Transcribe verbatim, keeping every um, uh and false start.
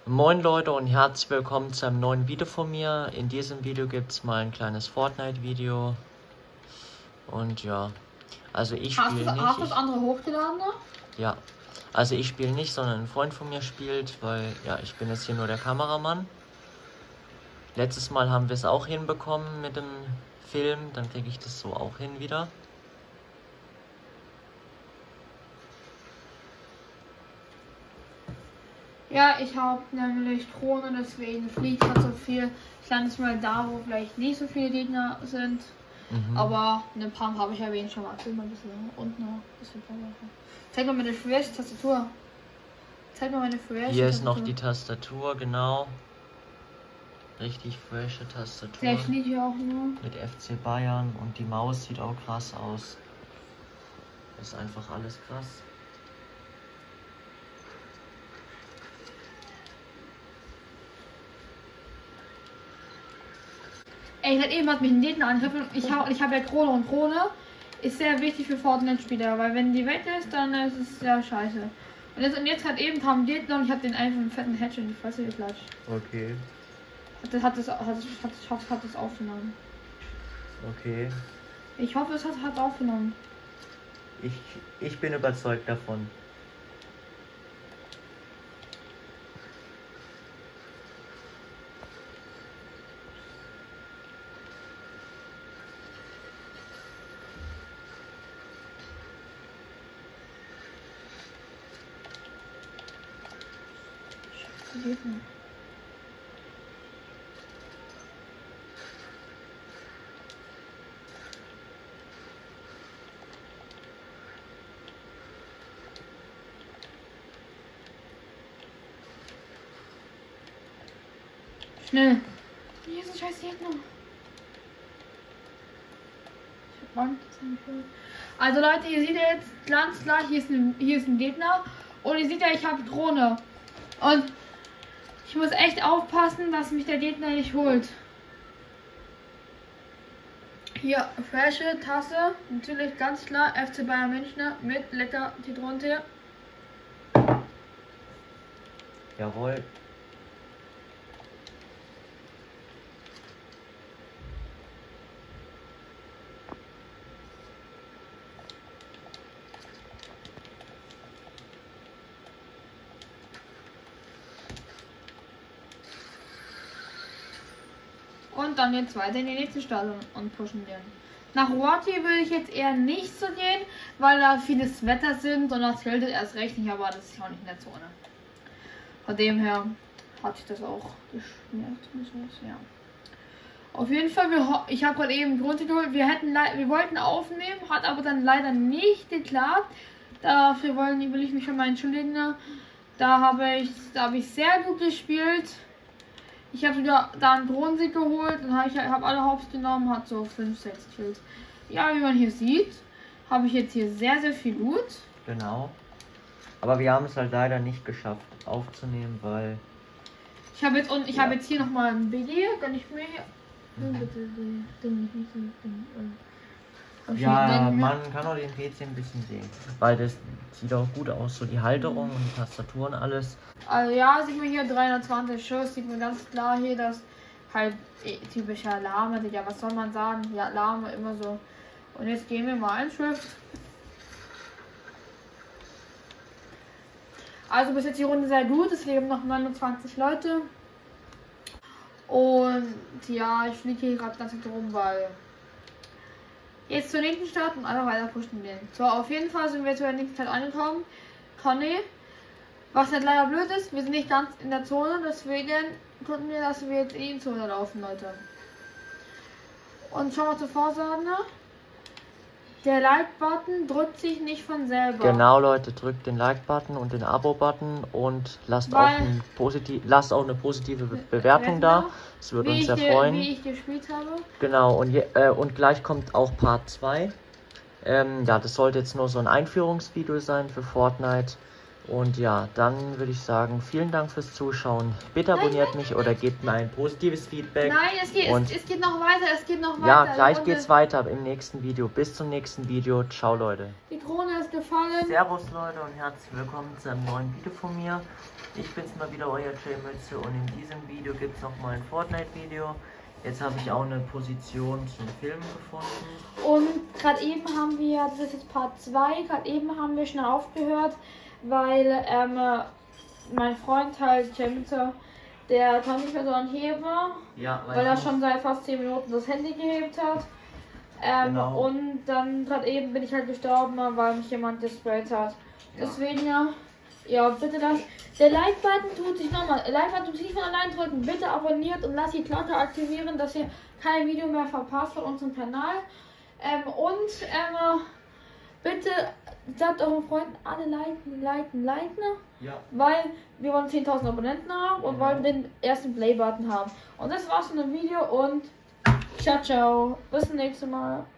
Moin Leute und herzlich willkommen zu einem neuen Video von mir. In diesem Video gibt es mal ein kleines Fortnite-Video. Und ja, also ich spiele nicht. Hast du das andere hochgeladen? Ja, also ich spiele nicht, sondern ein Freund von mir spielt, weil ja, ich bin jetzt hier nur der Kameramann. Letztes Mal haben wir es auch hinbekommen mit dem Film, dann kriege ich das so auch hin wieder. Ja, ich habe nämlich Drohne, deswegen fliegt halt so viel. Ich lande jetzt mal da, wo vielleicht nicht so viele Gegner sind. Mhm. Aber eine Pump habe ich erwähnt schon mal. Mal ein bisschen unten noch. Bisschen Zeig mal meine frische Tastatur. Zeig mal meine frische Hier ist noch die Tastatur, genau. Richtig frische Tastatur. Vielleicht liegt hier auch nur. Mit F C Bayern und die Maus sieht auch krass aus. Ist einfach alles krass. Ey, gerade eben hat mich ein Gegner angegriffen. Ich habe ich hab ja Krone und Krone ist sehr wichtig für Fortnite-Spieler, weil wenn die weg ist, dann ist es sehr scheiße. Und jetzt, und jetzt gerade eben kam ein Gegner und ich habe den einfach einen fetten Headshot in die Fresse geklatscht. Okay. Hat das, hat das, hat das, hat das, hat, hat das aufgenommen. Okay. Ich hoffe, es hat, hat aufgenommen. Ich, ich bin überzeugt davon. Gegner. Schnell. Hier ist ein scheiß Gegner. Ich hab Angst. Also Leute, ihr seht ja jetzt ganz klar, hier ist ein, hier ist ein Gegner. Und ihr seht ja, ich habe Drohne. Und ich muss echt aufpassen, dass mich der Gegner nicht holt. Hier, frische Tasse. Natürlich ganz klar F C Bayern München mit lecker Zitronentee. Jawohl. Und dann jetzt weiter in die nächste Stadt und pushen den. Nach Roati will ich jetzt eher nicht so gehen, weil da vieles Wetter sind und das gilt erst recht nicht, aber das ist auch nicht in der Zone. Von dem her hat sich das auch geschmiert. Ja. Auf jeden Fall, wir, ich habe gerade eben Grund geholt, wir hätten wir wollten aufnehmen, hat aber dann leider nicht geklappt. Dafür wollen, will ich mich schon mal entschuldigen. Da habe ich, da habe ich sehr gut gespielt. Ich habe wieder da einen Drohnensieg geholt und habe ich habe alle Hops genommen, hat so fünf, sechs Kills. Ja, wie man hier sieht, habe ich jetzt hier sehr, sehr viel Loot. Genau. Aber wir haben es halt leider nicht geschafft aufzunehmen, weil... Ich habe jetzt und ich ja. habe jetzt hier nochmal ein B G, kann ich mir hier... Ja, man kann auch den P C ein bisschen sehen, weil das sieht auch gut aus, so die Halterung und die Tastatur und alles. Also ja, sieht man hier dreihundertzwanzig Schuss, sieht man ganz klar hier, dass halt typischer Alarme, ja, was soll man sagen, ja, Alarme immer so. Und jetzt gehen wir mal in Schrift. Also bis jetzt die Runde sehr gut, es leben noch neunundzwanzig Leute. Und ja, ich fliege hier gerade ganz rum, weil jetzt zur nächsten Stadt und einfach weiter pushen gehen. So, auf jeden Fall sind wir zur nächsten Stadt angekommen. Conny. Was halt leider blöd ist, wir sind nicht ganz in der Zone, deswegen gucken wir, dass wir jetzt eh in Zone laufen, Leute. Und schauen wir zur Vorsage. Der Like-Button drückt sich nicht von selber. Genau, Leute, drückt den Like-Button und den Abo-Button und lasst auch, ein positiv, lasst auch eine positive Be Bewertung da. Das würde uns sehr freuen. Wie ich gespielt habe. Genau, und, je, äh, und gleich kommt auch Part zwei. Ähm, ja, das sollte jetzt nur so ein Einführungsvideo sein für Fortnite. Und ja, dann würde ich sagen, vielen Dank fürs Zuschauen. Bitte abonniert nein, mich nein, oder nein. gebt mir ein positives Feedback. Nein, es geht, und es, es geht noch weiter, es geht noch weiter. Ja, gleich Leute. geht's weiter im nächsten Video. Bis zum nächsten Video. Ciao, Leute. Die Krone ist gefallen. Servus, Leute, und herzlich willkommen zu einem neuen Video von mir. Ich bin's mal wieder, euer Jay Mütze, und in diesem Video gibt's noch mal ein Fortnite-Video. Jetzt habe ich auch eine Position zum Film gefunden. Und gerade eben haben wir, das ist jetzt Part zwei, gerade eben haben wir schnell aufgehört, weil ähm, mein Freund halt, Jamie, der kann nicht mehr so anheben, ja, weil, weil er schon seit fast zehn Minuten das Handy gehebt hat. Ähm, genau. Und dann gerade eben bin ich halt gestorben, weil mich jemand gesprayt hat. Ja. Deswegen, ja, ja, bitte das. Der Like-Button tut sich nochmal, Like-Button tut sich nicht von allein drücken. Bitte abonniert und lasst die Glocke aktivieren, dass ihr kein Video mehr verpasst von unserem Kanal. Ähm, und ähm, bitte sagt euren Freunden alle liken, liken, liken. Ja. Weil wir wollen zehntausend Abonnenten haben und genau. wollen den ersten Play-Button haben. Und das war's von dem Video und ciao, ciao. Bis zum nächsten Mal.